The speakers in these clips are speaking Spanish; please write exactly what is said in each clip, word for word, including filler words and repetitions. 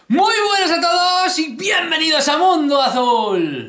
Muy buenas a todos y bienvenidos a Mundo Azul.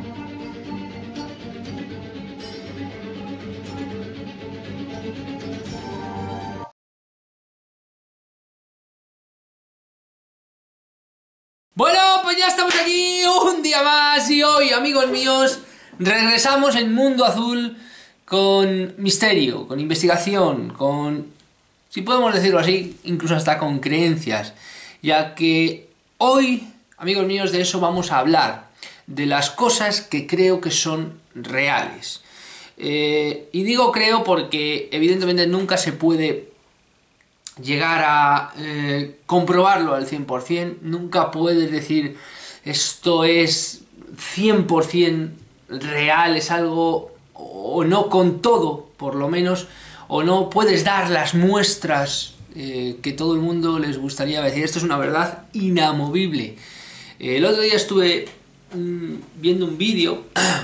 Bueno, pues ya estamos aquí un día más y hoy, amigos míos, regresamos en Mundo Azul con misterio, con investigación, con, si podemos decirlo así, incluso hasta con creencias, ya que hoy, amigos míos, de eso vamos a hablar, de las cosas que creo que son reales. Eh, y digo creo porque evidentemente nunca se puede llegar a eh, comprobarlo al cien por cien, nunca puedes decir esto es cien por cien real, es algo, o no con todo, por lo menos, o no puedes dar las muestras eh, que todo el mundo les gustaría decir. Esto es una verdad inamovible. Eh, el otro día estuve mm, viendo un vídeo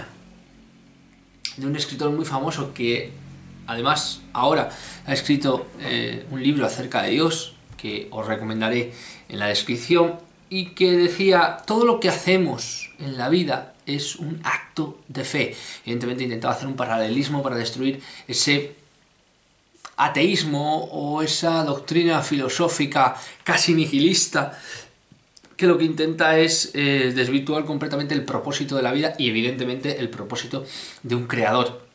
de un escritor muy famoso que además ahora ha escrito eh, un libro acerca de Dios que os recomendaré en la descripción, y que decía: todo lo que hacemos en la vida es un acto de fe. Evidentemente intentaba hacer un paralelismo para destruir ese ateísmo o esa doctrina filosófica casi nihilista que lo que intenta es eh, desvirtuar completamente el propósito de la vida y evidentemente el propósito de un creador.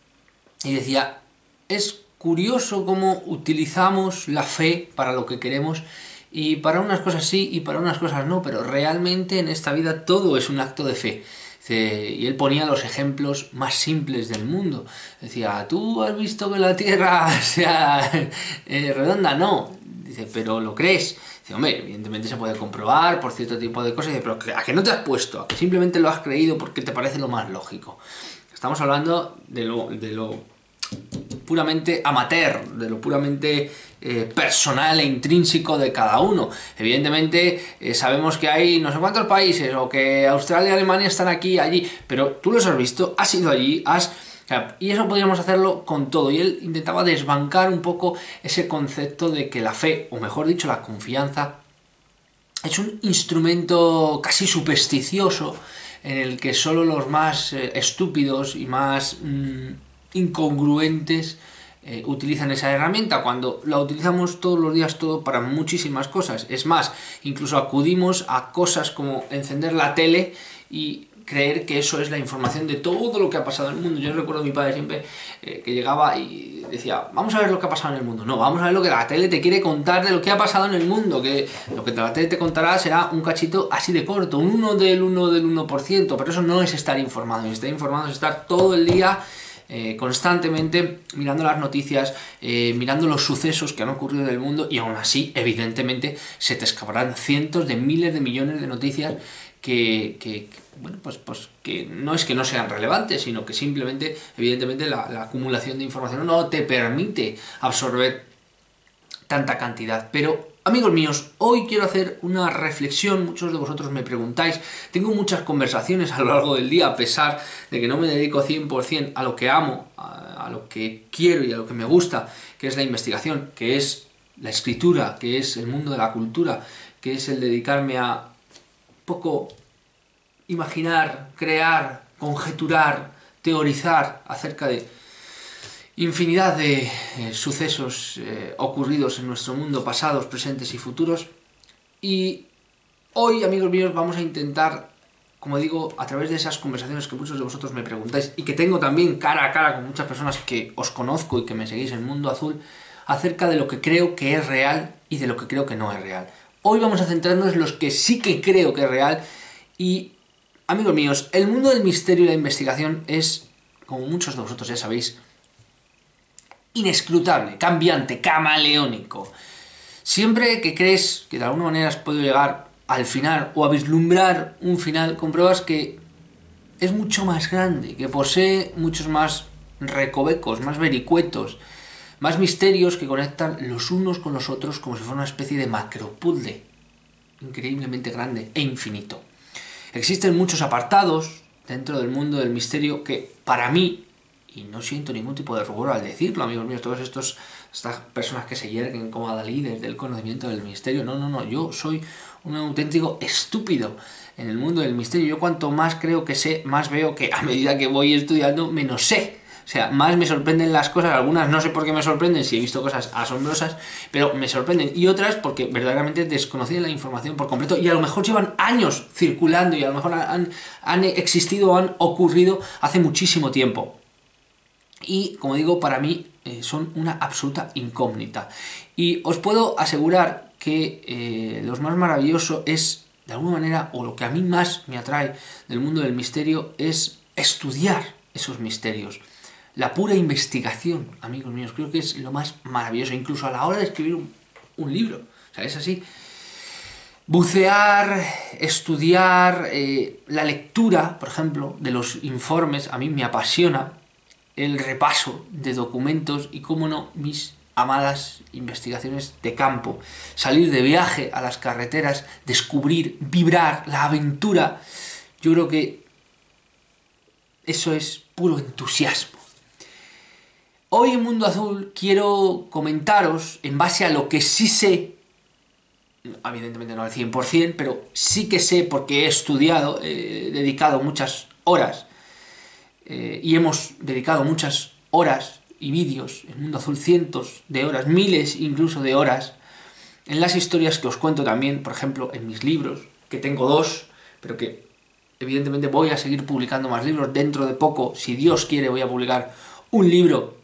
Y decía: es curioso cómo utilizamos la fe para lo que queremos, y para unas cosas sí y para unas cosas no, pero realmente en esta vida todo es un acto de fe. Y él ponía los ejemplos más simples del mundo. Decía: ¿tú has visto que la Tierra sea eh, redonda? No. Dice: ¿pero lo crees? Dice: hombre, evidentemente se puede comprobar por cierto tipo de cosas. Dice: ¿pero a qué no te has puesto? ¿A que simplemente lo has creído porque te parece lo más lógico? Estamos hablando de lo, de lo puramente amateur, de lo puramente eh, personal e intrínseco de cada uno. Evidentemente eh, sabemos que hay no sé cuántos países, o que Australia y Alemania están aquí, allí, pero tú los has visto, has ido allí, has... O sea, y eso podríamos hacerlo con todo, y él intentaba desbancar un poco ese concepto de que la fe, o mejor dicho, la confianza, es un instrumento casi supersticioso en el que solo los más eh, estúpidos y más mmm, incongruentes eh, utilizan esa herramienta, cuando la utilizamos todos los días todo para muchísimas cosas. Es más, incluso acudimos a cosas como encender la tele y creer que eso es la información de todo lo que ha pasado en el mundo. Yo recuerdo a mi padre siempre eh, que llegaba y decía: vamos a ver lo que ha pasado en el mundo. No, vamos a ver lo que la tele te quiere contar de lo que ha pasado en el mundo, que lo que la tele te contará será un cachito así de corto, un uno del uno del uno por ciento, pero eso no es estar informado. Y estar informado es estar todo el día Eh, constantemente mirando las noticias, eh, mirando los sucesos que han ocurrido en el mundo, y aún así, evidentemente, se te escaparán cientos de miles de millones de noticias que, que, que bueno, pues, pues que no es que no sean relevantes, sino que simplemente, evidentemente, la, la acumulación de información no te permite absorber tanta cantidad. Pero, amigos míos, hoy quiero hacer una reflexión. Muchos de vosotros me preguntáis, tengo muchas conversaciones a lo largo del día, a pesar de que no me dedico cien por cien a lo que amo, a, a lo que quiero y a lo que me gusta, que es la investigación, que es la escritura, que es el mundo de la cultura, que es el dedicarme a un poco imaginar, crear, conjeturar, teorizar acerca de infinidad de eh, sucesos eh, ocurridos en nuestro mundo, pasados, presentes y futuros. Y hoy, amigos míos, vamos a intentar, como digo, a través de esas conversaciones que muchos de vosotros me preguntáis, y que tengo también cara a cara con muchas personas que os conozco y que me seguís en Mundo Azul, acerca de lo que creo que es real y de lo que creo que no es real. Hoy vamos a centrarnos en los que sí que creo que es real. Y, amigos míos, el mundo del misterio y la investigación es, como muchos de vosotros ya sabéis, inescrutable, cambiante, camaleónico. Siempre que crees que de alguna manera has podido llegar al final o a vislumbrar un final, compruebas que es mucho más grande, que posee muchos más recovecos, más vericuetos, más misterios que conectan los unos con los otros como si fuera una especie de macropuzzle increíblemente grande e infinito. Existen muchos apartados dentro del mundo del misterio que, para mí, y no siento ningún tipo de rubor al decirlo, amigos míos, todos estos estas personas que se yerguen como adalides del conocimiento del misterio. No, no, no, yo soy un auténtico estúpido en el mundo del misterio. Yo cuanto más creo que sé, más veo que a medida que voy estudiando, menos sé. O sea, más me sorprenden las cosas, algunas no sé por qué me sorprenden, si he visto cosas asombrosas, pero me sorprenden, y otras porque verdaderamente desconocían la información por completo, y a lo mejor llevan años circulando, y a lo mejor han, han existido o han ocurrido hace muchísimo tiempo. Y, como digo, para mí eh, son una absoluta incógnita. Y os puedo asegurar que eh, lo más maravilloso es, de alguna manera, o lo que a mí más me atrae del mundo del misterio, es estudiar esos misterios. La pura investigación, amigos míos, creo que es lo más maravilloso, incluso a la hora de escribir un, un libro. O sea, es así. Bucear, estudiar, eh, la lectura, por ejemplo, de los informes, a mí me apasiona. El repaso de documentos y, cómo no, mis amadas investigaciones de campo. Salir de viaje a las carreteras, descubrir, vibrar, la aventura. Yo creo que eso es puro entusiasmo. Hoy en Mundo Azul quiero comentaros, en base a lo que sí sé, evidentemente no al cien por cien, pero sí que sé porque he estudiado, he dedicado muchas horas eh, y hemos dedicado muchas horas y vídeos en Mundo Azul, cientos de horas, miles incluso de horas, en las historias que os cuento también, por ejemplo, en mis libros, que tengo dos, pero que evidentemente voy a seguir publicando más libros. Dentro de poco, si Dios quiere, voy a publicar un libro,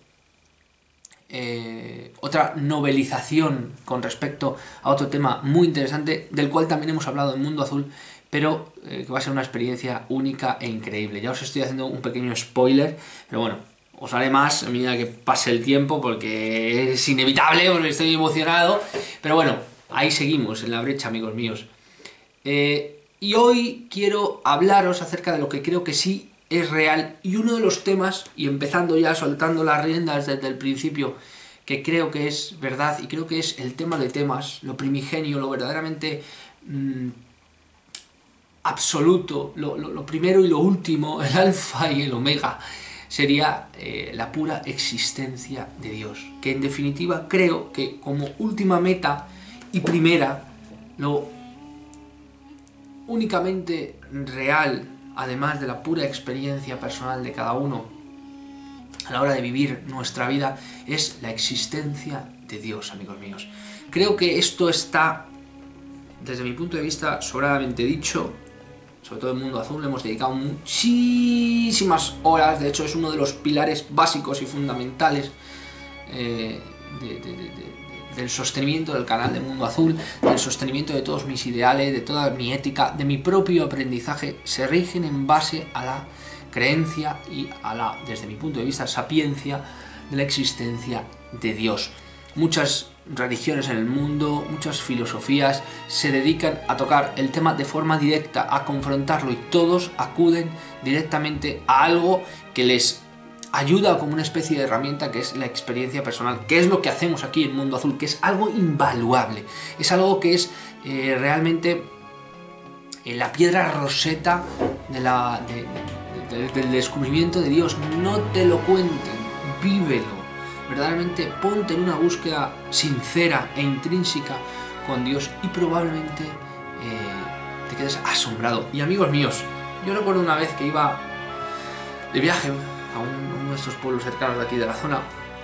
Eh, otra novelización con respecto a otro tema muy interesante, del cual también hemos hablado en Mundo Azul, pero eh, que va a ser una experiencia única e increíble. Ya os estoy haciendo un pequeño spoiler, pero bueno, os haré más a medida que pase el tiempo, porque es inevitable, porque estoy emocionado, pero bueno, ahí seguimos en la brecha, amigos míos. Eh, y hoy quiero hablaros acerca de lo que creo que sí es real, y uno de los temas, y empezando ya soltando las riendas desde el principio, que creo que es verdad, y creo que es el tema de temas, lo primigenio, lo verdaderamente mmm, absoluto, lo, lo, lo primero y lo último, el alfa y el omega, sería eh, la pura existencia de Dios, que en definitiva creo que como última meta y primera, lo únicamente real, además de la pura experiencia personal de cada uno a la hora de vivir nuestra vida, es la existencia de Dios, amigos míos. Creo que esto está, desde mi punto de vista, sobradamente dicho. Sobre todo en Mundo Azul le hemos dedicado muchísimas horas. De hecho, es uno de los pilares básicos y fundamentales eh, de, de, de, de del sostenimiento del canal de Mundo Azul, del sostenimiento de todos mis ideales, de toda mi ética, de mi propio aprendizaje, se rigen en base a la creencia y a la, desde mi punto de vista, sapiencia de la existencia de Dios. Muchas religiones en el mundo, muchas filosofías se dedican a tocar el tema de forma directa, a confrontarlo, y todos acuden directamente a algo que les ayuda como una especie de herramienta, que es la experiencia personal, que es lo que hacemos aquí en Mundo Azul, que es algo invaluable, es algo que es eh, realmente eh, la piedra roseta de la, de, de, de, del descubrimiento de Dios. No te lo cuenten, vívelo, verdaderamente ponte en una búsqueda sincera e intrínseca con Dios y probablemente eh, te quedes asombrado. Y amigos míos, yo recuerdo una vez que iba de viaje a un, uno de estos pueblos cercanos de aquí de la zona,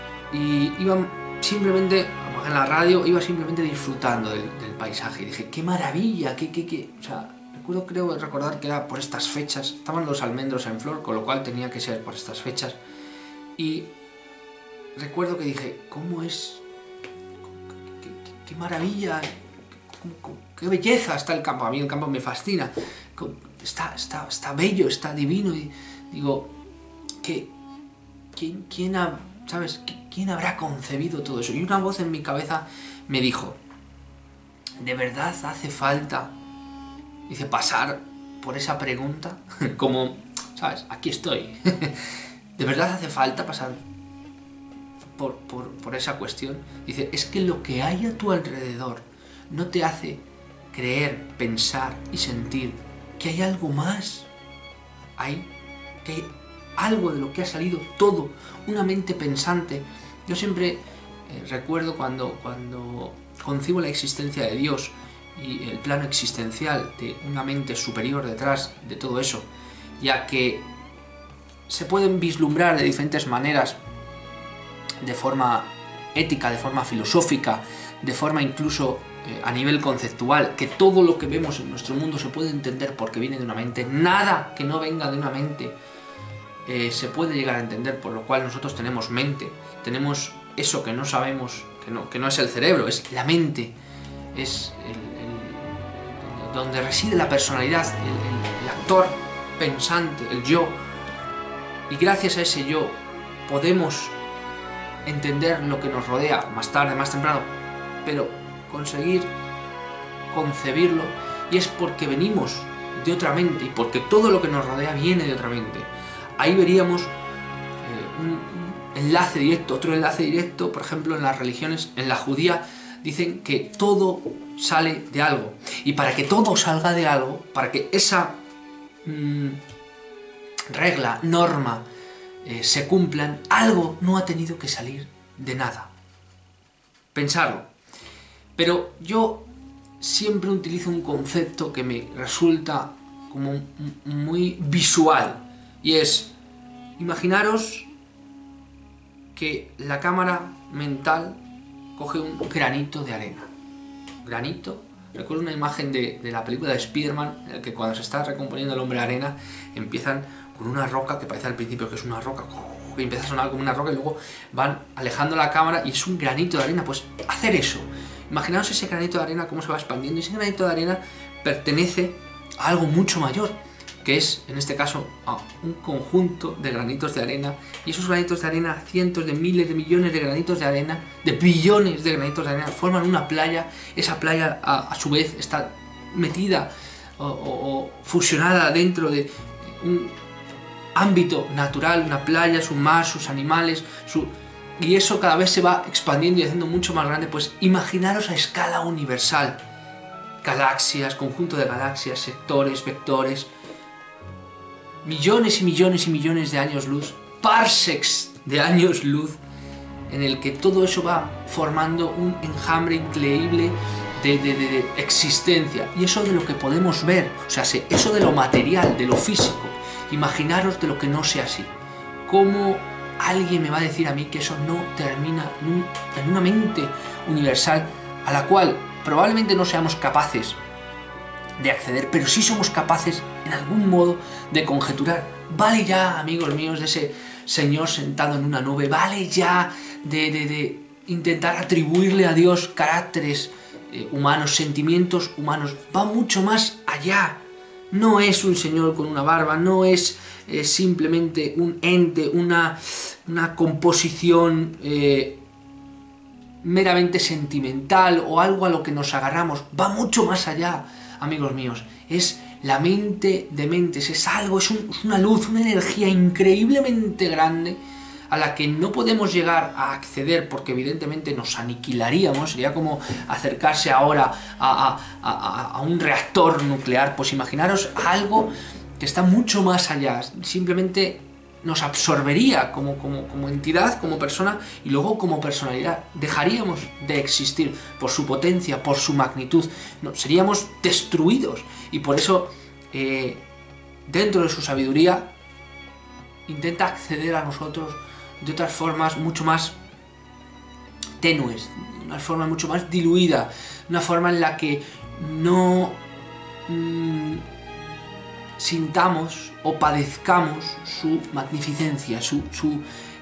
y iba simplemente, en la radio, iba simplemente disfrutando del, del paisaje, y dije, qué maravilla, qué, qué, qué, o sea, recuerdo, creo recordar que era por estas fechas, estaban los almendros en flor, con lo cual tenía que ser por estas fechas, y recuerdo que dije, ¿cómo es? Qué, qué, qué maravilla, qué, qué belleza está el campo. A mí el campo me fascina, está, está, está bello, está divino, y digo, ¿qué, quién, quién, ha, ¿sabes? ¿Quién habrá concebido todo eso? Y una voz en mi cabeza me dijo, ¿de verdad hace falta, dice, pasar por esa pregunta? Como, ¿sabes? Aquí estoy. ¿De verdad hace falta pasar por, por, por esa cuestión? Dice, es que lo que hay a tu alrededor no te hace creer, pensar y sentir que hay algo más. Hay, que hay algo de lo que ha salido todo, una mente pensante. Yo siempre eh, recuerdo cuando, cuando concibo la existencia de Dios y el plano existencial de una mente superior detrás de todo eso, ya que se pueden vislumbrar de diferentes maneras, de forma ética, de forma filosófica, de forma incluso eh, a nivel conceptual, que todo lo que vemos en nuestro mundo se puede entender porque viene de una mente. Nada que no venga de una mente eh, se puede llegar a entender, por lo cual nosotros tenemos mente, tenemos eso que no sabemos, que no, que no es el cerebro, es la mente, es el, el, donde reside la personalidad, el, el, el actor pensante, el yo. Y gracias a ese yo podemos entender lo que nos rodea más tarde, más temprano, pero conseguir concebirlo, y es porque venimos de otra mente y porque todo lo que nos rodea viene de otra mente. Ahí veríamos eh, un, un enlace directo, otro enlace directo, por ejemplo, en las religiones, en la judía, dicen que todo sale de algo. Y para que todo salga de algo, para que esa mmm, regla, norma, eh, se cumplan, algo no ha tenido que salir de nada. Pensarlo. Pero yo siempre utilizo un concepto que me resulta como muy visual, y es, imaginaros que la cámara mental coge un granito de arena. Granito. Recuerdo una imagen de, de la película de Spider-Man, en la que cuando se está recomponiendo el hombre de arena, empiezan con una roca que parece al principio que es una roca, y empieza a sonar como una roca, y luego van alejando la cámara y es un granito de arena. Pues hacer eso. Imaginaos ese granito de arena cómo se va expandiendo, y ese granito de arena pertenece a algo mucho mayor, que es, en este caso, a un conjunto de granitos de arena, y esos granitos de arena, cientos de miles de millones de granitos de arena, de billones de granitos de arena, forman una playa. Esa playa, a, a su vez, está metida o, o, o fusionada dentro de un ámbito natural, una playa, su mar, sus animales, su... y eso cada vez se va expandiendo y haciendo mucho más grande. Pues imaginaros a escala universal, galaxias, conjunto de galaxias, sectores, vectores, millones y millones y millones de años luz, parsecs de años luz, en el que todo eso va formando un enjambre increíble de, de, de, de existencia. Y eso de lo que podemos ver, o sea, eso de lo material, de lo físico. Imaginaros de lo que no sea así. ¿Cómo alguien me va a decir a mí que eso no termina en, un, en una mente universal a la cual probablemente no seamos capaces de acceder, pero sí somos capaces en algún modo de conjeturar? Vale ya, amigos míos, de ese señor sentado en una nube, vale ya de, de, de intentar atribuirle a Dios caracteres eh, humanos, sentimientos humanos. Va mucho más allá. No es un señor con una barba, no es eh, simplemente un ente, una, una composición eh, meramente sentimental o algo a lo que nos agarramos. Va mucho más allá, amigos míos. Es la mente de mentes, es algo, es, un, es una luz, una energía increíblemente grande a la que no podemos llegar a acceder porque evidentemente nos aniquilaríamos. Sería como acercarse ahora a, a, a, a un reactor nuclear. Pues imaginaros algo que está mucho más allá, simplemente nos absorbería como, como, como entidad, como persona, y luego como personalidad. Dejaríamos de existir por su potencia, por su magnitud. No, seríamos destruidos. Y por eso, eh, dentro de su sabiduría, intenta acceder a nosotros de otras formas mucho más tenues, una forma mucho más diluida, una forma en la que no mmm, sintamos o padezcamos su magnificencia, su, su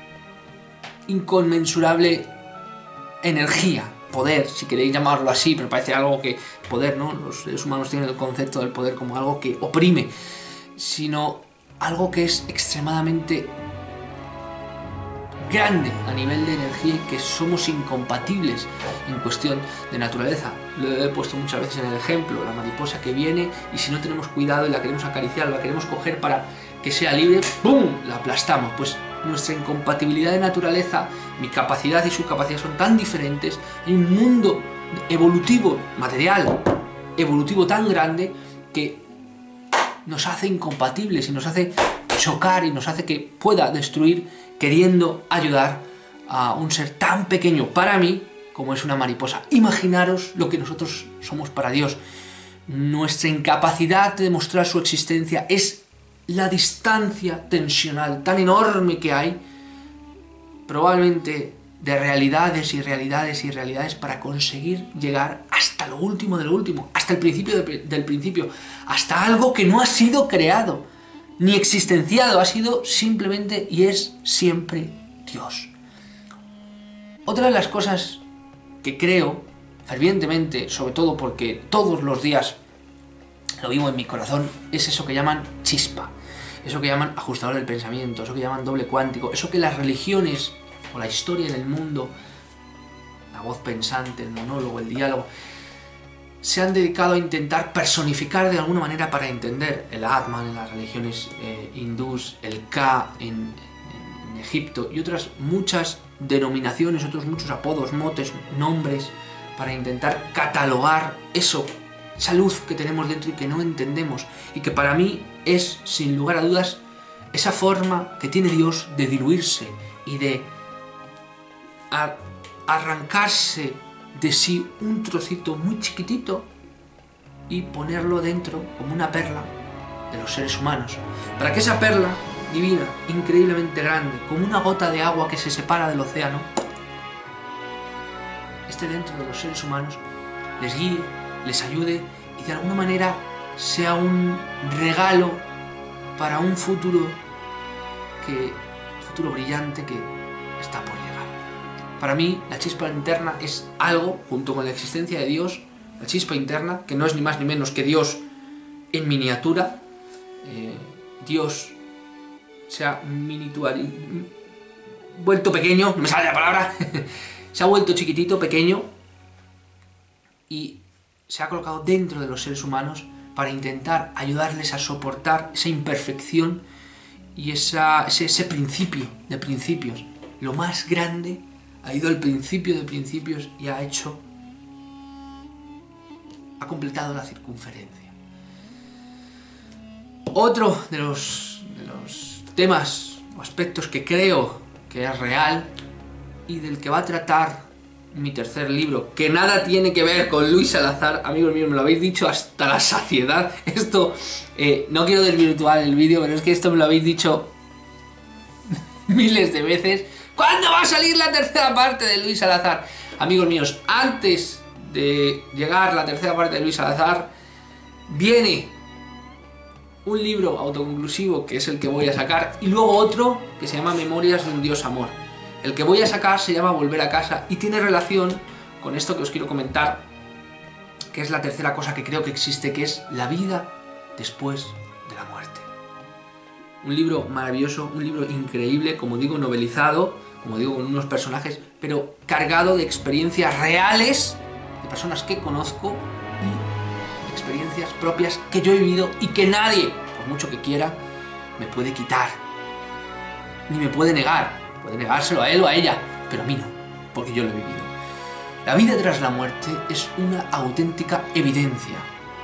inconmensurable energía, poder, si queréis llamarlo así, pero parece algo que, poder, ¿no? Los seres humanos tienen el concepto del poder como algo que oprime, sino algo que es extremadamente grande a nivel de energía y que somos incompatibles en cuestión de naturaleza. Lo he puesto muchas veces en el ejemplo, la mariposa que viene y si no tenemos cuidado y la queremos acariciar, la queremos coger para que sea libre, ¡pum!, la aplastamos. Pues nuestra incompatibilidad de naturaleza, mi capacidad y su capacidad son tan diferentes. Hay un mundo evolutivo, material, evolutivo tan grande que nos hace incompatibles y nos hace chocar y nos hace que pueda destruir queriendo ayudar a un ser tan pequeño para mí como es una mariposa. Imaginaros lo que nosotros somos para Dios. Nuestra incapacidad de demostrar su existencia es la distancia tensional tan enorme que hay, probablemente de realidades y realidades y realidades, para conseguir llegar hasta lo último de lo último, hasta el principio de, del principio, hasta algo que no ha sido creado, ni existenciado, ha sido simplemente y es siempre Dios. Otra de las cosas que creo fervientemente, sobre todo porque todos los días lo vivo en mi corazón, es eso que llaman chispa, eso que llaman ajustador del pensamiento, eso que llaman doble cuántico, eso que las religiones o la historia en el mundo, la voz pensante, el monólogo, el diálogo, se han dedicado a intentar personificar de alguna manera para entender. El Atman en las religiones eh, hindús, el Ka en, en, en Egipto y otras muchas denominaciones, otros muchos apodos, motes, nombres, para intentar catalogar eso, esa luz que tenemos dentro y que no entendemos, y que para mí es, sin lugar a dudas, esa forma que tiene Dios de diluirse y de a arrancarse de sí un trocito muy chiquitito y ponerlo dentro como una perla de los seres humanos, para que esa perla divina, increíblemente grande, como una gota de agua que se separa del océano, esté dentro de los seres humanos, les guíe, les ayude y de alguna manera sea un regalo para un futuro que, futuro brillante que está por llegar. Para mí, la chispa interna es algo, junto con la existencia de Dios, la chispa interna, que no es ni más ni menos que Dios en miniatura. Eh, Dios se ha miniaturizado, vuelto pequeño, no me sale la palabra, se ha vuelto chiquitito, pequeño, y se ha colocado dentro de los seres humanos para intentar ayudarles a soportar esa imperfección y esa, ese, ese principio de principios. Lo más grande ha ido al principio de principios y ha hecho, ha completado la circunferencia. Otro de los, de los temas o aspectos que creo que es real y del que va a tratar mi tercer libro, que nada tiene que ver con Luis Salazar, amigos míos, me lo habéis dicho hasta la saciedad. Esto, eh, no quiero desvirtuar el vídeo, pero es que esto me lo habéis dicho miles de veces. ¿Cuándo va a salir la tercera parte de Luis Salazar? Amigos míos, antes de llegar la tercera parte de Luis Salazar, viene un libro autoconclusivo, que es el que voy a sacar, y luego otro que se llama Memorias de un Dios Amor. El que voy a sacar se llama Volver a casa y tiene relación con esto que os quiero comentar, que es la tercera cosa que creo que existe, que es la vida después de la muerte. Un libro maravilloso, un libro increíble, como digo, novelizado, como digo, con unos personajes, pero cargado de experiencias reales, de personas que conozco y experiencias propias que yo he vivido y que nadie, por mucho que quiera, me puede quitar, ni me puede negar. Puede negárselo a él o a ella, pero a mí no, porque yo lo he vivido. La vida tras la muerte es una auténtica evidencia.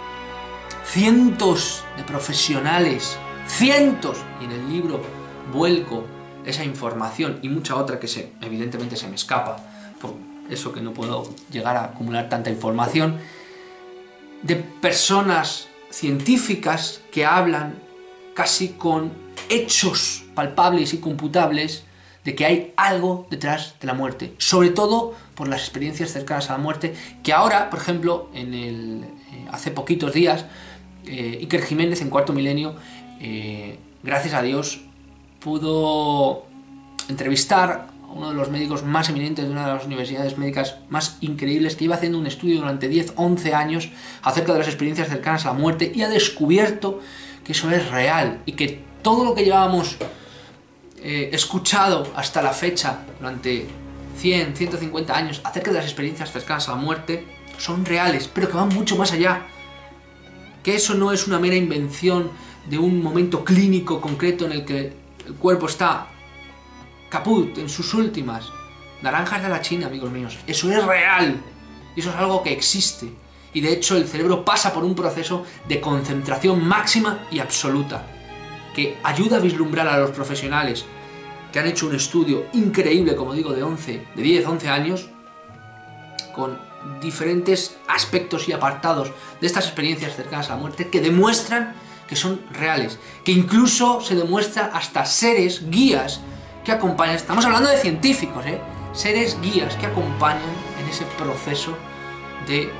Cientos de profesionales, cientos, y en el libro vuelco esa información y mucha otra que se, evidentemente se me escapa, por eso que no puedo llegar a acumular tanta información, de personas científicas que hablan casi con hechos palpables y computables de que hay algo detrás de la muerte, sobre todo por las experiencias cercanas a la muerte, que ahora, por ejemplo, en el, eh, hace poquitos días, eh, Iker Jiménez en Cuarto Milenio, eh, gracias a Dios, pudo entrevistar a uno de los médicos más eminentes de una de las universidades médicas más increíbles, que iba haciendo un estudio durante diez, once años acerca de las experiencias cercanas a la muerte y ha descubierto que eso es real y que todo lo que llevábamos Eh, escuchado hasta la fecha durante cien, ciento cincuenta años acerca de las experiencias cercanas a la muerte son reales, pero que van mucho más allá, que eso no es una mera invención de un momento clínico concreto en el que el cuerpo está caput, en sus últimas naranjas de la China, amigos míos. Eso es real y eso es algo que existe, y de hecho el cerebro pasa por un proceso de concentración máxima y absoluta, que ayuda a vislumbrar a los profesionales que han hecho un estudio increíble, como digo, de once, de diez, once años, con diferentes aspectos y apartados de estas experiencias cercanas a la muerte que demuestran que son reales, que incluso se demuestra hasta seres guías que acompañan, estamos hablando de científicos, ¿eh? Seres guías que acompañan en ese proceso de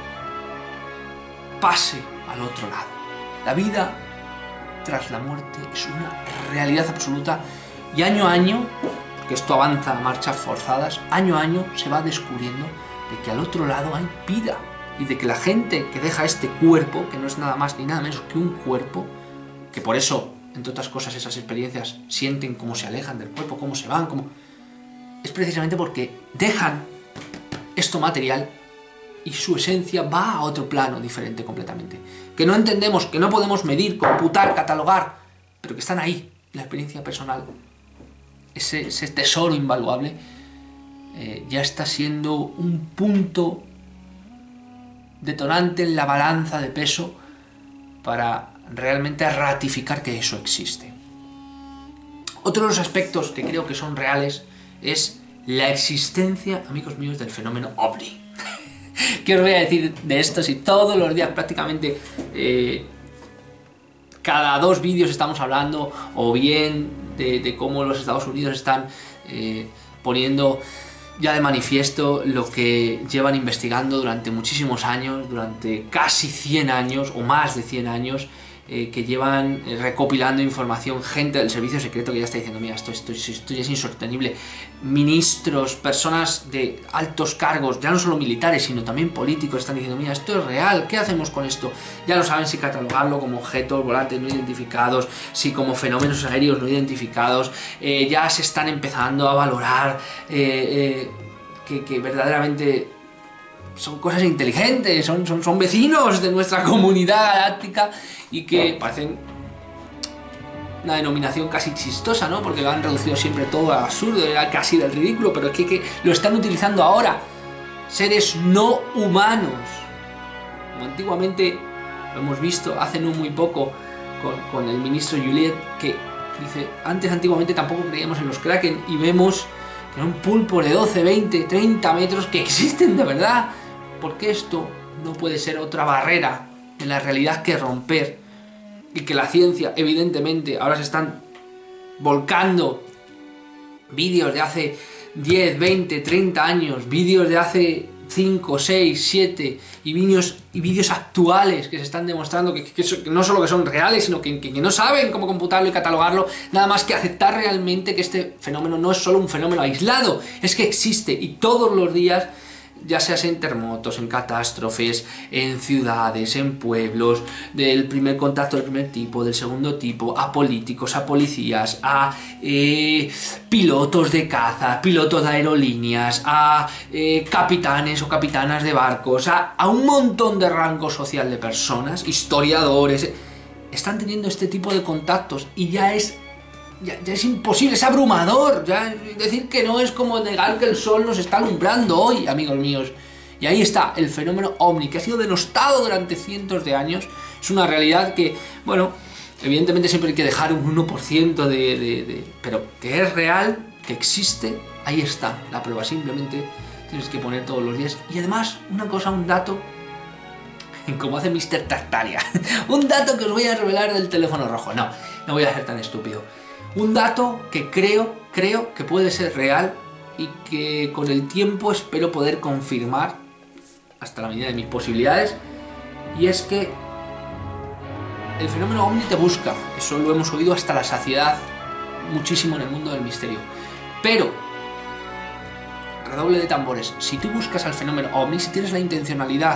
pase al otro lado. La vida tras la muerte es una realidad absoluta y año a año, que esto avanza a marchas forzadas, año a año se va descubriendo de que al otro lado hay vida y de que la gente que deja este cuerpo, que no es nada más ni nada menos que un cuerpo, que por eso, entre otras cosas, esas experiencias sienten cómo se alejan del cuerpo, cómo se van, cómo... es precisamente porque dejan esto material y su esencia va a otro plano diferente completamente, que no entendemos, que no podemos medir, computar, catalogar, pero que están ahí, la experiencia personal, ese, ese tesoro invaluable, eh, ya está siendo un punto detonante en la balanza de peso para realmente ratificar que eso existe. Otro de los aspectos que creo que son reales es la existencia, amigos míos, del fenómeno ovni. ¿Qué os voy a decir de esto si todos los días prácticamente eh, cada dos vídeos estamos hablando o bien de, de cómo los Estados Unidos están eh, poniendo ya de manifiesto lo que llevan investigando durante muchísimos años, durante casi cien años o más de cien años, eh, que llevan eh, recopilando información, gente del servicio secreto que ya está diciendo, mira, esto, esto, esto ya es insostenible, ministros, personas de altos cargos, ya no solo militares, sino también políticos, están diciendo, mira, esto es real, ¿qué hacemos con esto? Ya no saben si catalogarlo como objetos volantes no identificados, si como fenómenos aéreos no identificados, eh, ya se están empezando a valorar eh, eh, que, que verdaderamente son cosas inteligentes, son, son, son vecinos de nuestra comunidad galáctica y que parecen una denominación casi chistosa, ¿no? Porque lo han reducido siempre todo al absurdo, casi del ridículo, pero es que, que lo están utilizando ahora. Seres no humanos. Como antiguamente lo hemos visto hace no muy poco con, con el ministro Juliet, que dice, antes antiguamente tampoco creíamos en los Kraken y vemos que un pulpo de doce, veinte, treinta metros que existen de verdad. Porque esto no puede ser otra barrera en la realidad que romper, y que la ciencia, evidentemente, ahora se están volcando vídeos de hace diez, veinte, treinta años, vídeos de hace cinco, seis, siete y vídeos, y vídeos actuales que se están demostrando que, que, que no solo que son reales, sino que, que, que no saben cómo computarlo y catalogarlo, nada más que aceptar realmente que este fenómeno no es solo un fenómeno aislado, es que existe y todos los días, ya sea en terremotos, en catástrofes, en ciudades, en pueblos, del primer contacto del primer tipo, del segundo tipo, a políticos, a policías, a eh, pilotos de caza, pilotos de aerolíneas, a eh, capitanes o capitanas de barcos, a, a un montón de rango social de personas, historiadores, están teniendo este tipo de contactos y ya es Ya, ya es imposible, es abrumador. Ya decir que no es como negar que el sol nos está alumbrando hoy, amigos míos. Y ahí está el fenómeno ovni, que ha sido denostado durante cientos de años. Es una realidad que, bueno, evidentemente siempre hay que dejar un uno por ciento de, de, de... pero que es real, que existe, ahí está la prueba. Simplemente tienes que poner todos los días. Y además, una cosa, un dato, como hace mister Tartaria. Un dato que os voy a revelar del teléfono rojo. No, no voy a ser tan estúpido. Un dato que creo, creo que puede ser real y que con el tiempo espero poder confirmar hasta la medida de mis posibilidades, y es que el fenómeno ovni te busca, eso lo hemos oído hasta la saciedad muchísimo en el mundo del misterio, pero, redoble de tambores, si tú buscas al fenómeno ovni, si tienes la intencionalidad,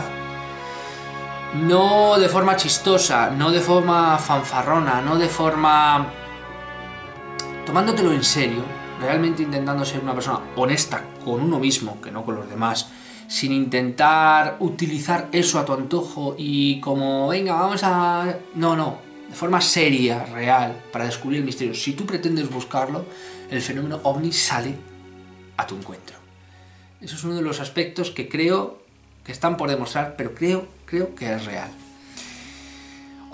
no de forma chistosa, no de forma fanfarrona, no de forma... tomándotelo en serio, realmente intentando ser una persona honesta con uno mismo, que no con los demás, sin intentar utilizar eso a tu antojo y como, venga, vamos a... No, no, de forma seria, real, para descubrir el misterio. Si tú pretendes buscarlo, el fenómeno ovni sale a tu encuentro. Eso es uno de los aspectos que creo que están por demostrar, pero creo, creo que es real.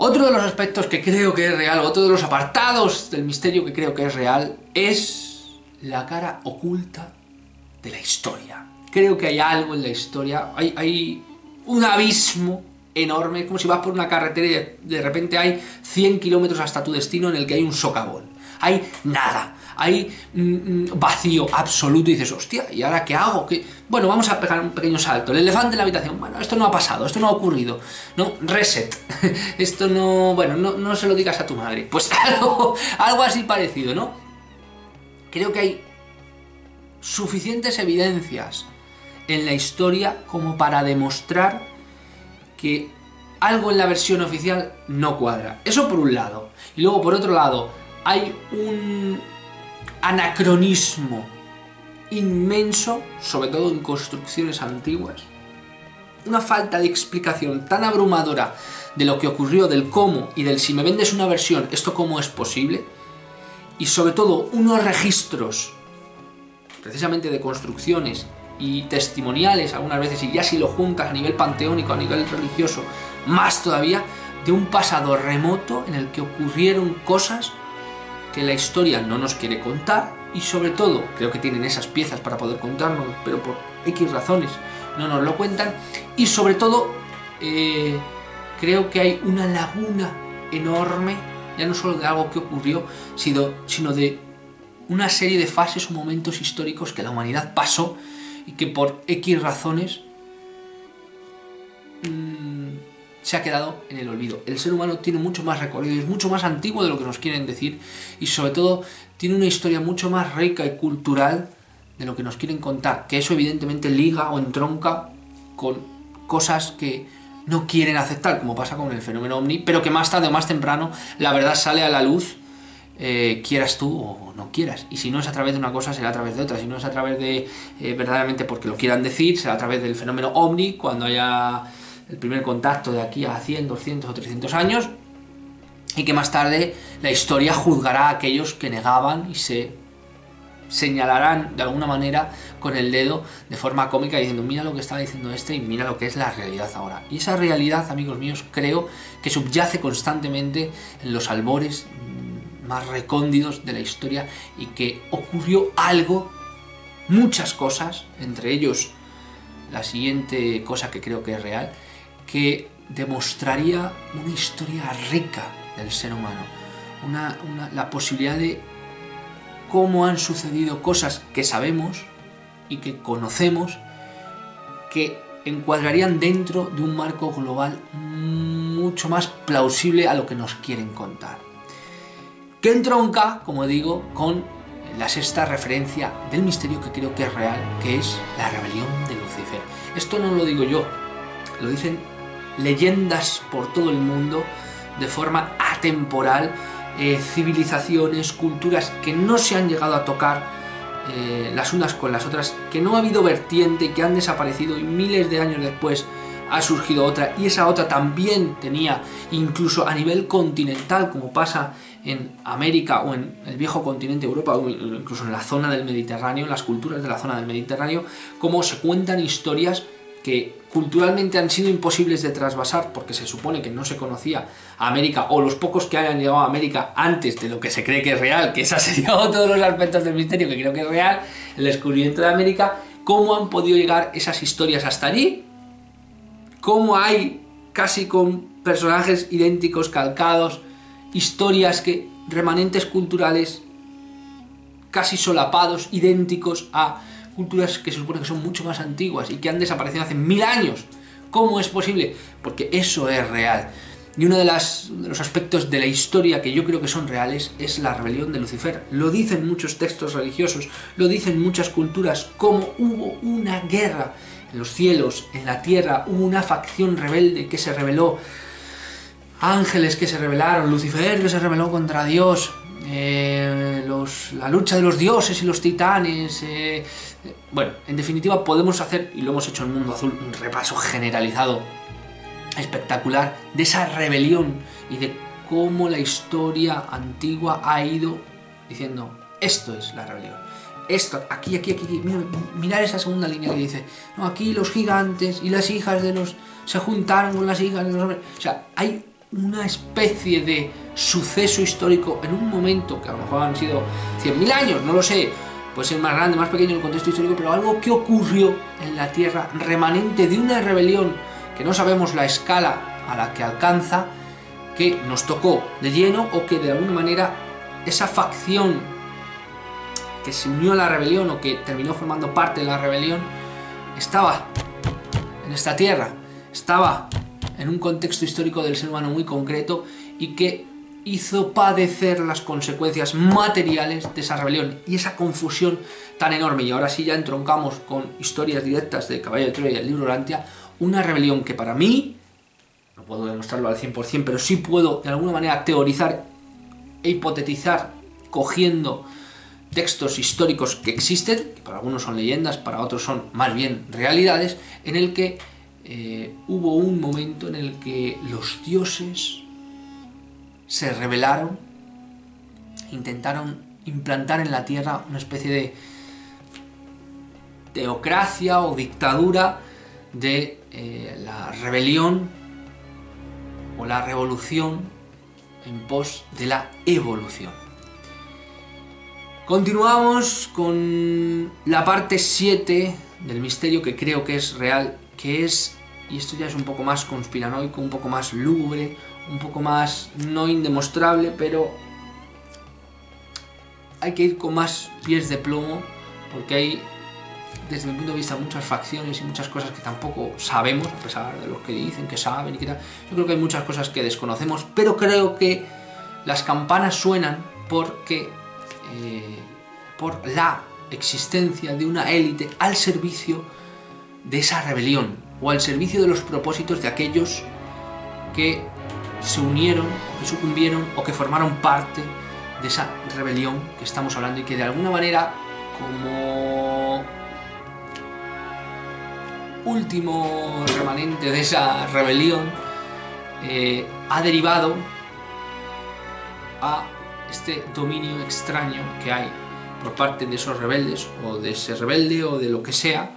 Otro de los aspectos que creo que es real, otro de los apartados del misterio que creo que es real, es la cara oculta de la historia. Creo que hay algo en la historia, hay, hay un abismo enorme, como si vas por una carretera y de, de repente hay cien kilómetros hasta tu destino en el que hay un socavón. Hay nada, hay mm, vacío absoluto y dices, hostia, ¿y ahora qué hago? ¿Qué? Bueno, vamos a pegar un pequeño salto. El elefante en la habitación, bueno, esto no ha pasado, esto no ha ocurrido. No, reset. Esto no, bueno, no, no se lo digas a tu madre. Pues algo, algo así parecido, ¿no? Creo que hay suficientes evidencias en la historia como para demostrar que algo en la versión oficial no cuadra. Eso por un lado. Y luego por otro lado, hay un anacronismo inmenso, sobre todo en construcciones antiguas. Una falta de explicación tan abrumadora de lo que ocurrió, del cómo y del si me vendes una versión, esto cómo es posible. Y sobre todo unos registros precisamente de construcciones y testimoniales algunas veces, y ya si lo juntas a nivel panteónico, a nivel religioso, más todavía, de un pasado remoto en el que ocurrieron cosas que la historia no nos quiere contar, y sobre todo, creo que tienen esas piezas para poder contarnos, pero por X razones no nos lo cuentan, y sobre todo, eh, creo que hay una laguna enorme, ya no solo de algo que ocurrió, sino, sino de una serie de fases o momentos históricos que la humanidad pasó y que por X razones mmm, se ha quedado en el olvido. El ser humano tiene mucho más recorrido, es mucho más antiguo de lo que nos quieren decir, y sobre todo tiene una historia mucho más rica y cultural de lo que nos quieren contar, que eso evidentemente liga o entronca con cosas que no quieren aceptar, como pasa con el fenómeno ovni, pero que más tarde o más temprano la verdad sale a la luz, eh, quieras tú o no quieras. Y si no es a través de una cosa, será a través de otra. Si no es a través de, eh, verdaderamente porque lo quieran decir, será a través del fenómeno ovni, cuando haya el primer contacto de aquí a cien, doscientos o trescientos años, y que más tarde la historia juzgará a aquellos que negaban y se señalarán de alguna manera con el dedo de forma cómica diciendo, mira lo que estaba diciendo este y mira lo que es la realidad ahora. Y esa realidad, amigos míos, creo que subyace constantemente en los albores más recónditos de la historia, y que ocurrió algo, muchas cosas, entre ellos la siguiente cosa que creo que es real, que demostraría una historia rica del ser humano, una, una, la posibilidad de cómo han sucedido cosas que sabemos y que conocemos, que encuadrarían dentro de un marco global mucho más plausible a lo que nos quieren contar. Que entronca, como digo, con la sexta referencia del misterio que creo que es real, que es la rebelión de Lucifer. Esto no lo digo yo, lo dicen leyendas por todo el mundo de forma atemporal, eh, civilizaciones, culturas que no se han llegado a tocar eh, las unas con las otras, que no ha habido vertiente, que han desaparecido y miles de años después ha surgido otra, y esa otra también tenía, incluso a nivel continental, como pasa en América o en el viejo continente Europa, o incluso en la zona del Mediterráneo, en las culturas de la zona del Mediterráneo, cómo se cuentan historias que culturalmente han sido imposibles de trasvasar, porque se supone que no se conocía a América, o los pocos que hayan llegado a América antes de lo que se cree que es real, que ese sería otro de los aspectos del misterio que creo que es real, el descubrimiento de América. Cómo han podido llegar esas historias hasta allí, cómo hay casi con personajes idénticos, calcados, historias que, remanentes culturales casi solapados, idénticos a culturas que se supone que son mucho más antiguas y que han desaparecido hace mil años. ¿Cómo es posible? Porque eso es real. Y uno de, las, de los aspectos de la historia que yo creo que son reales es la rebelión de Lucifer. Lo dicen muchos textos religiosos, lo dicen muchas culturas, como hubo una guerra en los cielos, en la tierra, hubo una facción rebelde que se rebeló, ángeles que se rebelaron, Lucifer que se rebeló contra Dios, eh, los, la lucha de los dioses y los titanes. Eh, eh, bueno, en definitiva podemos hacer, y lo hemos hecho en Mundo Azul, un repaso generalizado espectacular de esa rebelión y de cómo la historia antigua ha ido diciendo, esto es la rebelión. Esto, aquí, aquí, aquí, aquí. Mirad, mirad esa segunda línea que dice, no, aquí los gigantes y las hijas de los se juntaron con las hijas de los hombres. O sea, hay una especie de suceso histórico en un momento que a lo mejor han sido cien mil años, no lo sé, puede ser más grande, más pequeño en el contexto histórico, pero algo que ocurrió en la Tierra, remanente de una rebelión que no sabemos la escala a la que alcanza, que nos tocó de lleno, o que de alguna manera esa facción que se unió a la rebelión o que terminó formando parte de la rebelión estaba en esta Tierra, estaba en un contexto histórico del ser humano muy concreto y que hizo padecer las consecuencias materiales de esa rebelión y esa confusión tan enorme. Y ahora sí ya entroncamos con historias directas de Caballo de Troya y el libro Urantia, una rebelión que para mí, no puedo demostrarlo al cien por cien, pero sí puedo de alguna manera teorizar e hipotetizar cogiendo textos históricos que existen, que para algunos son leyendas, para otros son más bien realidades, en el que eh, hubo un momento en el que los dioses se rebelaron, intentaron implantar en la Tierra una especie de teocracia o dictadura de eh, la rebelión o la revolución en pos de la evolución. Continuamos con la parte siete del misterio, que creo que es real, que es, y esto ya es un poco más conspiranoico, un poco más lúgubre, un poco más no indemostrable, pero hay que ir con más pies de plomo, porque hay, desde mi punto de vista, muchas facciones y muchas cosas que tampoco sabemos, a pesar de los que dicen que saben y que tal. Yo creo que hay muchas cosas que desconocemos, pero creo que las campanas suenan porque eh, por la existencia de una élite al servicio de esa rebelión, o al servicio de los propósitos de aquellos que se unieron, o que sucumbieron, o que formaron parte de esa rebelión que estamos hablando, y que de alguna manera, como último remanente de esa rebelión, eh, ha derivado a este dominio extraño que hay por parte de esos rebeldes, o de ese rebelde, o de lo que sea,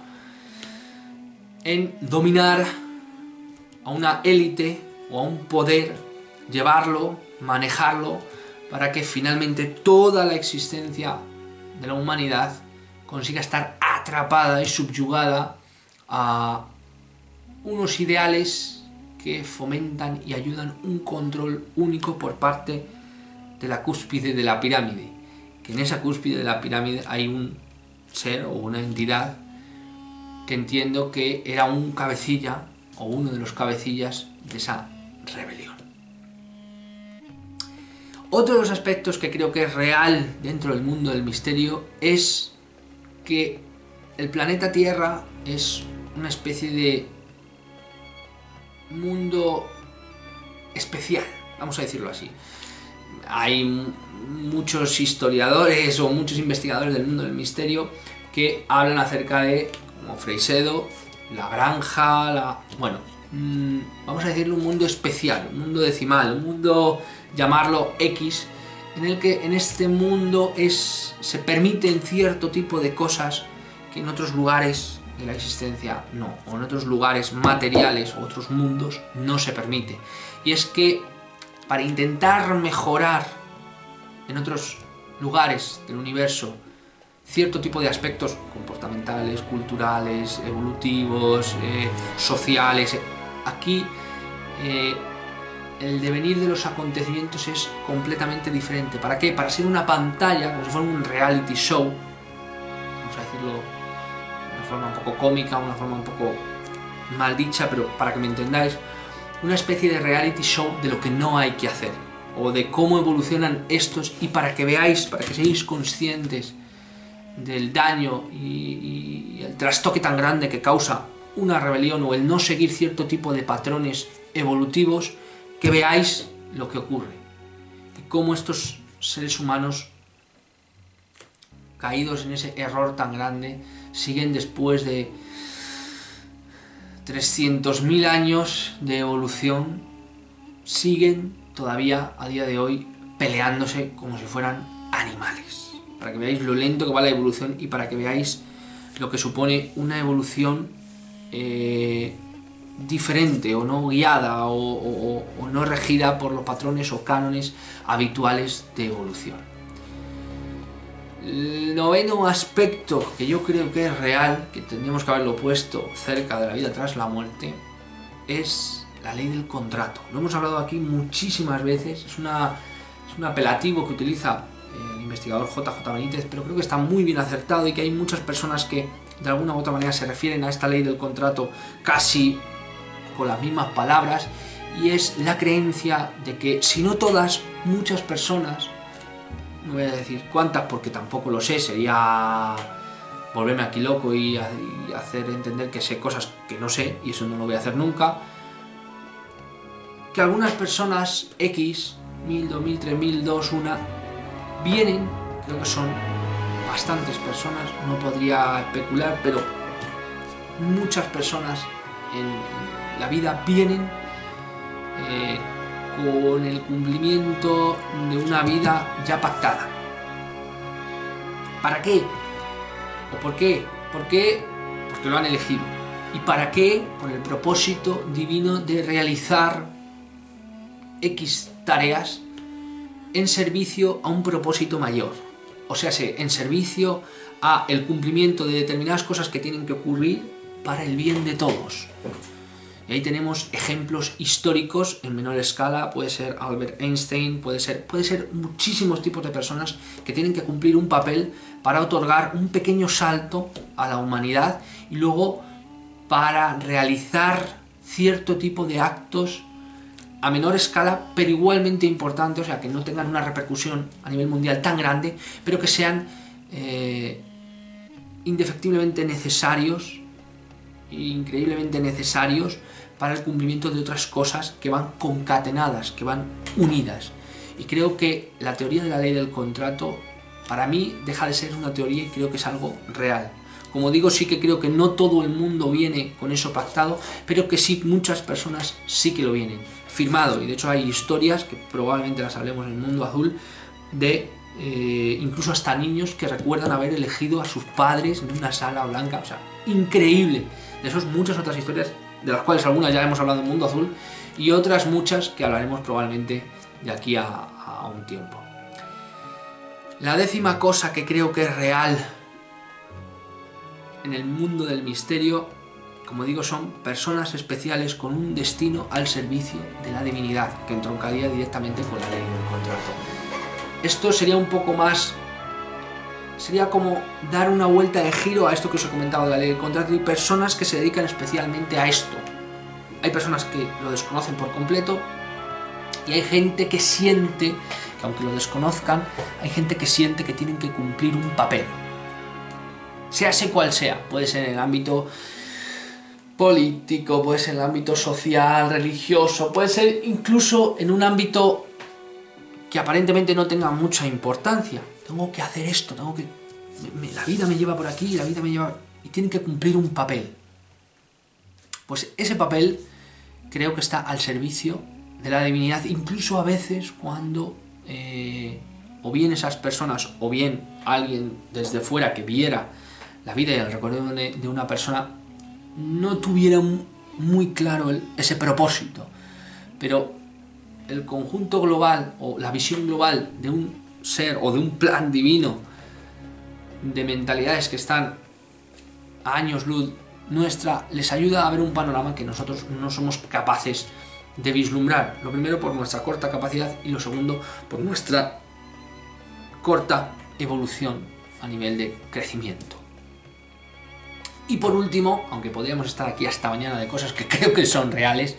en dominar a una élite o a un poder, llevarlo, manejarlo, para que finalmente toda la existencia de la humanidad consiga estar atrapada y subyugada a unos ideales que fomentan y ayudan un control único por parte de la cúspide de la pirámide, que en esa cúspide de la pirámide hay un ser o una entidad que entiendo que era un cabecilla o uno de los cabecillas de esa rebelión. Otro de los aspectos que creo que es real dentro del mundo del misterio es que el planeta Tierra es una especie de mundo especial, vamos a decirlo así. Hay muchos historiadores o muchos investigadores del mundo del misterio que hablan acerca de, como Freysedo, la granja, la... bueno, mmm, vamos a decirlo, un mundo especial, un mundo decimal, un mundo, llamarlo X, en el que en este mundo es, se permiten cierto tipo de cosas que en otros lugares de la existencia no, o en otros lugares materiales o otros mundos no se permite. Y es que para intentar mejorar en otros lugares del universo cierto tipo de aspectos comportamentales, culturales, evolutivos, eh, sociales, aquí eh, el devenir de los acontecimientos es completamente diferente. ¿Para qué? Para ser una pantalla, como si fuera un reality show, vamos a decirlo de una forma un poco cómica, una forma un poco mal dicha, pero para que me entendáis, una especie de reality show de lo que no hay que hacer, o de cómo evolucionan estos, y para que veáis, para que seáis conscientes del daño y, y, y el trastoque tan grande que causa una rebelión o el no seguir cierto tipo de patrones evolutivos, que veáis lo que ocurre y cómo estos seres humanos caídos en ese error tan grande siguen después de trescientos mil años de evolución, siguen todavía a día de hoy peleándose como si fueran animales, para que veáis lo lento que va la evolución y para que veáis lo que supone una evolución eh, diferente o no guiada o, o, o no regida por los patrones o cánones habituales de evolución. El noveno aspecto que yo creo que es real, que tendríamos que haberlo puesto cerca de la vida tras la muerte, es la ley del contrato. Lo hemos hablado aquí muchísimas veces, es, una, es un apelativo que utiliza el investigador J J Benítez, pero creo que está muy bien acertado y que hay muchas personas que de alguna u otra manera se refieren a esta ley del contrato casi con las mismas palabras, y es la creencia de que, si no todas, muchas personas, no voy a decir cuántas porque tampoco lo sé, sería volverme aquí loco y, y hacer entender que sé cosas que no sé, y eso no lo voy a hacer nunca, que algunas personas X, mil, dos mil, tres mil, dos, una, vienen, creo que son bastantes personas, no podría especular, pero muchas personas en, en la vida vienen eh, con el cumplimiento de una vida ya pactada. ¿Para qué? ¿O por qué? ¿Por qué? Porque lo han elegido. ¿Y para qué? Con el propósito divino de realizar X tareas en servicio a un propósito mayor. O sea, en servicio a el cumplimiento de determinadas cosas que tienen que ocurrir para el bien de todos. Y ahí tenemos ejemplos históricos en menor escala, puede ser Albert Einstein, puede ser, puede ser muchísimos tipos de personas que tienen que cumplir un papel para otorgar un pequeño salto a la humanidad y luego para realizar cierto tipo de actos a menor escala, pero igualmente importantes, o sea, que no tengan una repercusión a nivel mundial tan grande, pero que sean eh, indefectiblemente necesarios, increíblemente necesarios para el cumplimiento de otras cosas que van concatenadas, que van unidas. Y creo que la teoría de la ley del contrato, para mí, deja de ser una teoría y creo que es algo real. Como digo, sí que creo que no todo el mundo viene con eso pactado, pero que sí muchas personas sí que lo vienen firmado. Y de hecho hay historias, que probablemente las hablemos en el Mundo Azul, de eh, incluso hasta niños que recuerdan haber elegido a sus padres en una sala blanca. O sea, increíble. De esas muchas otras historias, de las cuales algunas ya hemos hablado en Mundo Azul, y otras muchas que hablaremos probablemente de aquí a, a un tiempo. La décima cosa que creo que es real en el mundo del misterio, como digo, son personas especiales con un destino al servicio de la divinidad, que entroncaría directamente con la ley del contrato. Esto sería un poco más... sería como dar una vuelta de giro a esto que os he comentado de la ley del contrato, y personas que se dedican especialmente a esto. Hay personas que lo desconocen por completo, y hay gente que siente, que aunque lo desconozcan, hay gente que siente que tienen que cumplir un papel. Sea ese cual sea, puede ser en el ámbito político, puede ser en el ámbito social, religioso, puede ser incluso en un ámbito que aparentemente no tenga mucha importancia. Tengo que hacer esto, tengo que... Me, me, la vida me lleva por aquí, la vida me lleva... y tienen que cumplir un papel. Pues ese papel creo que está al servicio de la divinidad, incluso a veces cuando eh, o bien esas personas o bien alguien desde fuera que viera la vida y el recorrido de, de una persona no tuviera muy claro el, ese propósito, pero el conjunto global o la visión global de un ser o de un plan divino, de mentalidades que están a años luz nuestra, les ayuda a ver un panorama que nosotros no somos capaces de vislumbrar. Lo primero por nuestra corta capacidad y lo segundo por nuestra corta evolución a nivel de crecimiento. Y por último, aunque podríamos estar aquí hasta mañana de cosas que creo que son reales,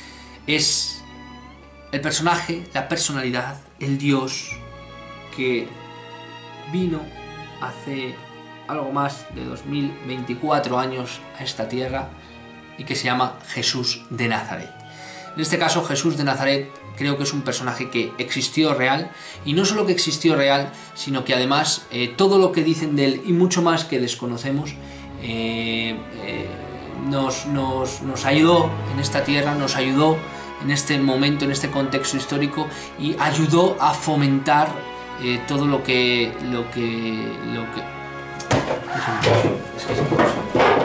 es el personaje, la personalidad, el Dios que vino hace algo más de dos mil veinticuatro años a esta tierra y que se llama Jesús de Nazaret. En este caso, Jesús de Nazaret creo que es un personaje que existió real, y no solo que existió real, sino que además eh, todo lo que dicen de él y mucho más que desconocemos eh, eh, nos, nos, nos ayudó en esta tierra, nos ayudó en este momento, en este contexto histórico, y ayudó a fomentar eh, todo lo que, lo que, lo que...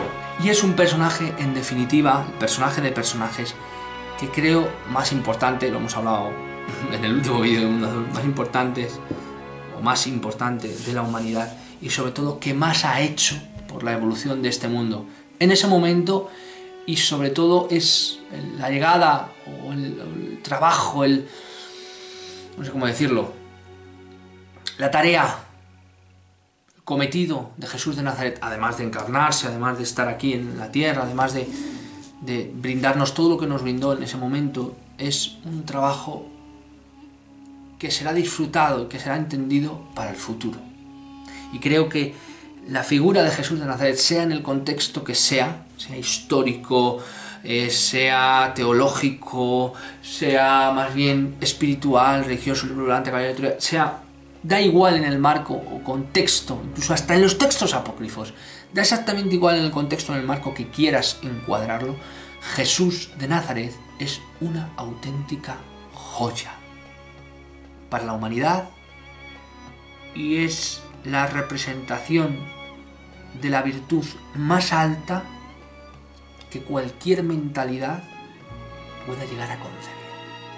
Y es un personaje, en definitiva, el personaje de personajes que creo más importante, lo hemos hablado en el último vídeo de Mundo Azul, más importantes o más importante de la humanidad, y sobre todo que más ha hecho por la evolución de este mundo en ese momento, y sobre todo es la llegada o el, el trabajo, el no sé cómo decirlo, la tarea, el cometido de Jesús de Nazaret, además de encarnarse, además de estar aquí en la tierra, además de, de brindarnos todo lo que nos brindó en ese momento, es un trabajo que será disfrutado y que será entendido para el futuro. Y creo que la figura de Jesús de Nazaret, sea en el contexto que sea, sea histórico, eh, sea teológico, sea más bien espiritual, religioso, durante, sea, da igual en el marco o contexto, incluso hasta en los textos apócrifos, da exactamente igual en el contexto, en el marco que quieras encuadrarlo, Jesús de Nazaret es una auténtica joya para la humanidad, y es la representación de la virtud más alta que cualquier mentalidad pueda llegar a concebir.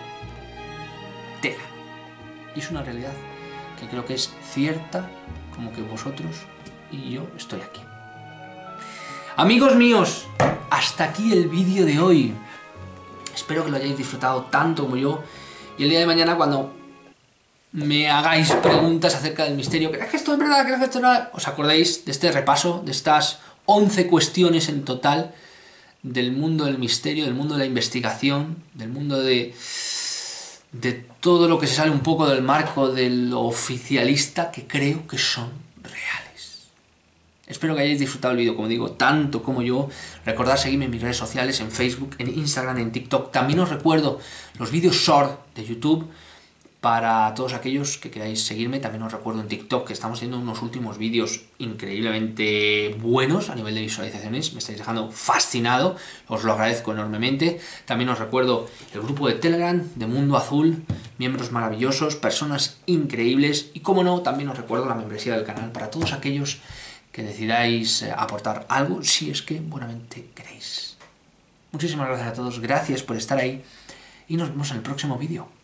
Tela. Y es una realidad que creo que es cierta, como que vosotros y yo estoy aquí. Amigos míos, hasta aquí el vídeo de hoy. Espero que lo hayáis disfrutado tanto como yo, y el día de mañana, cuando me hagáis preguntas acerca del misterio, ¿crees que esto es verdad? ¿Crees que esto no es? ¿Os acordáis de este repaso, de estas once cuestiones en total del mundo del misterio, del mundo de la investigación, del mundo de, de todo lo que se sale un poco del marco de lo oficialista, que creo que son reales? Espero que hayáis disfrutado el vídeo, como digo, tanto como yo. Recordad seguirme en mis redes sociales, en Facebook, en Instagram, en TikTok. También os recuerdo los vídeos short de YouTube. Para todos aquellos que queráis seguirme, también os recuerdo en TikTok que estamos haciendo unos últimos vídeos increíblemente buenos a nivel de visualizaciones. Me estáis dejando fascinado, os lo agradezco enormemente. También os recuerdo el grupo de Telegram de Mundo Azul, miembros maravillosos, personas increíbles, y como no, también os recuerdo la membresía del canal para todos aquellos que decidáis aportar algo, si es que buenamente queréis. Muchísimas gracias a todos, gracias por estar ahí, y nos vemos en el próximo vídeo.